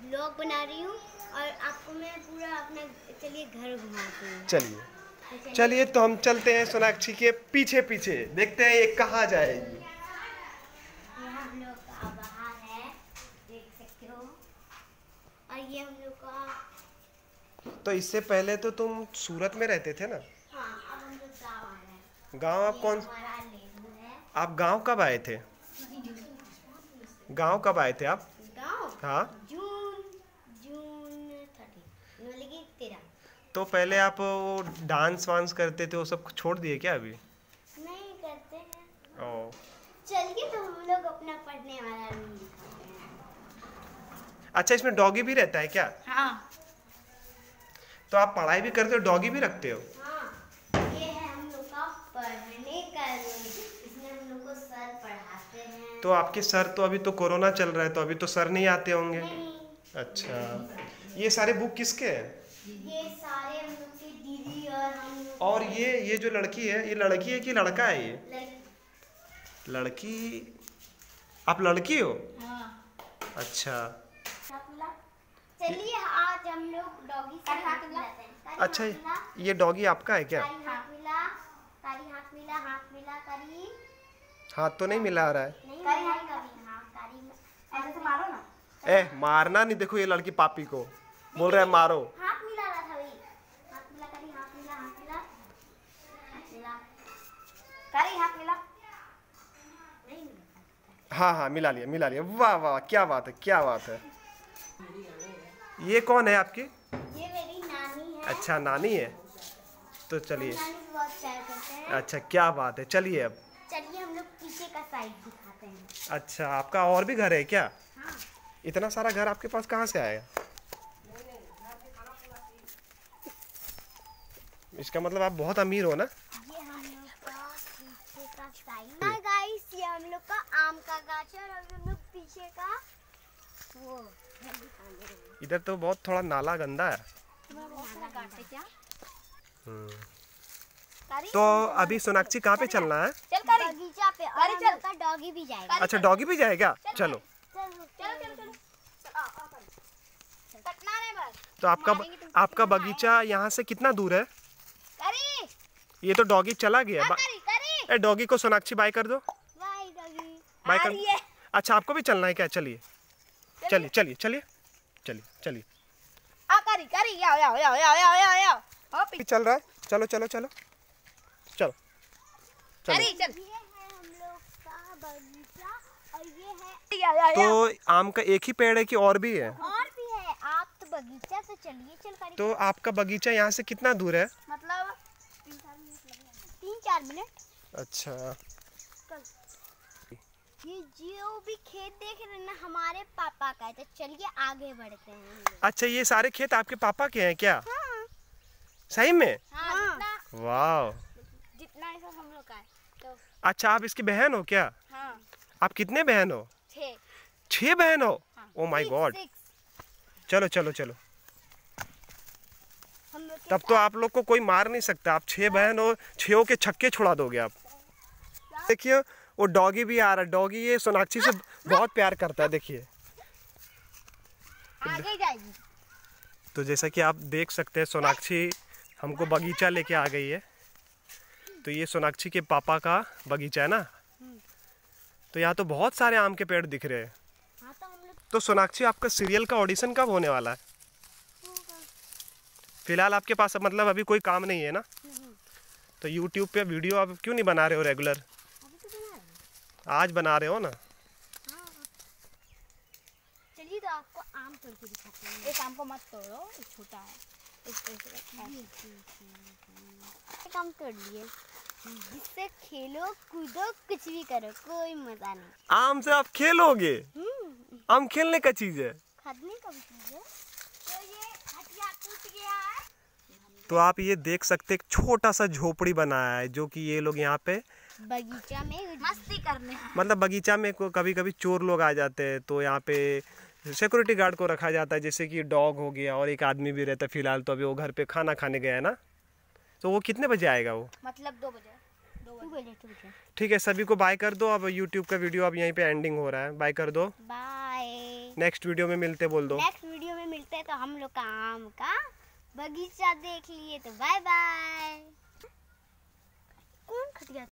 Vlog बना रही हूँ और आपको मैं पूरा अपना चलिए घर घुमाती हूँ। चलिए तो हम चलते हैं सोनाक्षी के पीछे पीछे, देखते हैं ये कहाँ जाएगी। ये हम लोग का बाहर है, देख सकते हो। और ये हम लोग का। तो इससे पहले तो तुम सूरत में रहते थे ना? हाँ, अब हम लोग गाँव आ रहे हैं। गाँव आप कौन? हमारा लेबू है। आप गाँव कब आए थे? गाँव कब आए थे आप? गाँव? हाँ, जून 30 मतलब कि 13। तो पहले आप वो डांस वांस करते थे, वो सब छोड़ दिए क्या अभी? नहीं करते हैं। ओ, चलिए तो हम लोग अपना पढ़ने वाला रूम दिखाते हैं। अच्छा, इसमें डॉगी भी रहता है क्या? हाँ। तो आप पढ़ाई भी करते हो, डॉगी भी रखते हो? हाँ, ये है हम लोग का पढ़ने का रूम। इसमें हम लोग को सर पढ़ाते हैं। तो आपके सर तो अभी तो कोरोना चल रहा है, तो अभी तो सर नहीं आते होंगे। नहीं। अच्छा, ये सारे बुक किसके हैं? ये सारे हम लोग की दीदी और हम लोग। और ये जो लड़की है, ये लड़की है कि लड़का है? ये लड़की। आप लड़की हो? हाँ। अच्छा। चलिए आज हम लोग डॉगी से हाथ मिलाते हैं। अच्छा, ये डॉगी आपका है क्या? हाथ मिला, कारी हाथ मिला, हाथ मिला कारी। हाथ तो नहीं मिला रहा है। नहीं कारी हाथ कभी, हाँ कारी ऐसे तो मारो ना। मारना नहीं, देखो ये लड़की पापी को बोल रहा है मारो। हाथ मिला रहा था भाई। हाथ मिला कारी, हाथ मिला, हाथ मिला, हाथ मिला कारी, हाथ मिला। नहीं मिला। हाँ, मिला लिया। वाह वाह, क्या बात है, क्या बात है। ये कौन है आपकी? ये मेरी नानी है। अच्छा, नानी है। तो चलिए। नानी बहुत प्यार करते हैं। अच्छा, क्या बात है। चलिए अब चलिए हम लोग पीछे का साइड दिखाते हैं। अच्छा, आपका और भी घर है क्या? हाँ। इतना सारा घर आपके पास कहाँ से आएगा? इसका मतलब आप बहुत अमीर हो ना? ये हम लोग का पीछे का साइड। हाँ गाइस, ये हम लोग का आम का गाछ है और हम लोग पीछे का वो इधर तो बहुत थोड़ा नाला गंदा है। क्या? तो अभी सोनाक्षी कहाँ पे चलना है? चल बगीचा पे। और हम लोग का डॉगी भी जाएगा। अच्छा, डॉगी भी जाएगा? चलो। तो आपका बगीचा यहाँ से कितना दूर है? ये तो डॉगी चला गया। डॉगी को सोनाक्षी बाय कर दो। बाय कर। अच्छा, आपको भी चलना है क्या? चलिए। चल रहा है। चलो। ये है हम लोग का बगीचा और ये है। तो आम का एक ही पेड़ है कि और भी है? और भी है। आप तो बगीचा से चलिए। चल तो आपका बगीचा यहाँ से कितना दूर है? मतलब 3-4 मिनट। अच्छा, ये जो भी खेत देख रहे हैं ना, हमारे पापा का है। तो चलिए आगे बढ़ते हैं। अच्छा, ये सारे खेत आपके पापा के हैं क्या? हाँ। सही में? हाँ। वाह। जितना है सब हम लोग का है। तो अच्छा, आप इसकी बहन हो क्या? हाँ। आप कितने बहन हो? 6 बहन हो? Oh my god. चलो। तब तो आप लोग को कोई मार नहीं सकता। आप 6 बहन हो, 6 के छक्के छुड़ा दोगे आप। देखिए, वो डॉगी भी आ रहा है। डॉगी ये सोनाक्षी से बहुत प्यार करता है, देखिए। आगे जाएगी। तो जैसा कि आप देख सकते हैं, सोनाक्षी हमको बगीचा लेके आ गई है। तो ये सोनाक्षी के पापा का बगीचा है ना? तो यहाँ तो बहुत सारे आम के पेड़ दिख रहे हैं। हाँ, तो सोनाक्षी, आपका सीरियल का ऑडिशन कब होने वाला है? फिलहाल आपके पास मतलब अभी कोई काम नहीं है ना? तो YouTube पे वीडियो आप क्यों नहीं बना रहे हो रेगुलर? अभी तो बना रहे हैं। आज बना रहे हो ना? हाँ। चलिए तो आपको आम तोड़ के दिखाते हैं। इस आम को मत तोड़ो, ये छोटा है। एक आम तोड़ लिए। जिससे खेलो कूदो कुछ भी करो, कोई मजा नहीं। आम से आप खेलोगे? आम खेलने का चीज है। खाने का भी चीज है। तो ये हटिया टूट गया है। तो आप ये देख सकते, एक छोटा सा झोपड़ी बनाया है, जो कि ये लोग यहाँ पे बगीचा में मस्ती करने हैं। मतलब बगीचा में कभी कभी चोर लोग आ जाते हैं, तो यहाँ पे सिक्योरिटी गार्ड को रखा जाता है। जैसे कि डॉग हो गया और एक आदमी भी रहता है। फिलहाल तो अभी वो घर पे खाना खाने गया है ना? तो वो कितने बजे आएगा वो? मतलब 2 बजे। ठीक है, सभी को बाय कर दो। अब YouTube का वीडियो अब यहीं पे एंडिंग हो रहा है। बाय कर दो। बाय। नेक्स्ट वीडियो में मिलते बोल दो। नेक्स्ट वीडियो में मिलते हैं। तो हम लोग का आम का बगीचा देख लिए, तो बाय बाय। कौन खटिया